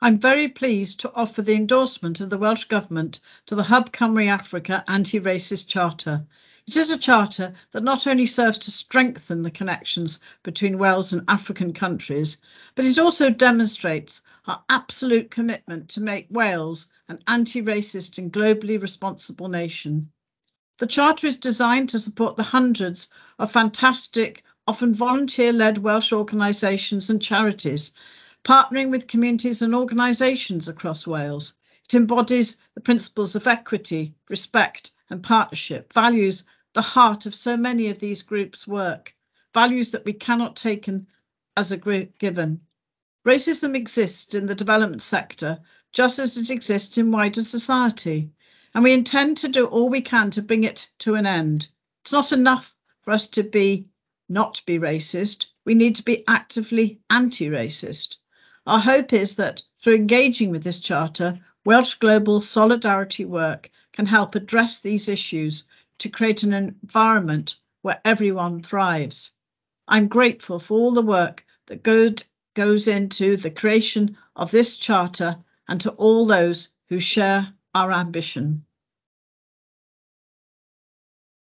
I'm very pleased to offer the endorsement of the Welsh Government to the Hub Cymru Africa Anti-Racist Charter. It is a charter that not only serves to strengthen the connections between Wales and African countries, but it also demonstrates our absolute commitment to make Wales an anti-racist and globally responsible nation. The charter is designed to support the hundreds of fantastic, often volunteer-led Welsh organisations and charities, partnering with communities and organisations across Wales. It embodies the principles of equity, respect and partnership, values the heart of so many of these groups' work, values that we cannot take as a given. Racism exists in the development sector just as it exists in wider society, and we intend to do all we can to bring it to an end. It's not enough for us to not be racist. We need to be actively anti-racist. Our hope is that through engaging with this charter, Welsh global solidarity work can help address these issues to create an environment where everyone thrives. I'm grateful for all the work that goes into the creation of this charter and to all those who share our ambition.